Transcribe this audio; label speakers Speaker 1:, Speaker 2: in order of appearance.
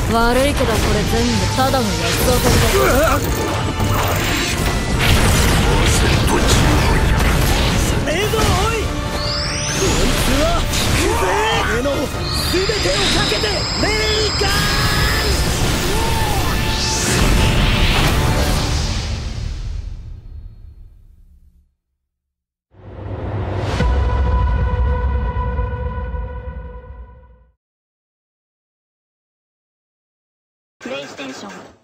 Speaker 1: 悪いけどこれ全部ただの安男だ。
Speaker 2: えぞおい、こいつは俺の全てをかけてメリカン。
Speaker 3: プレイステーション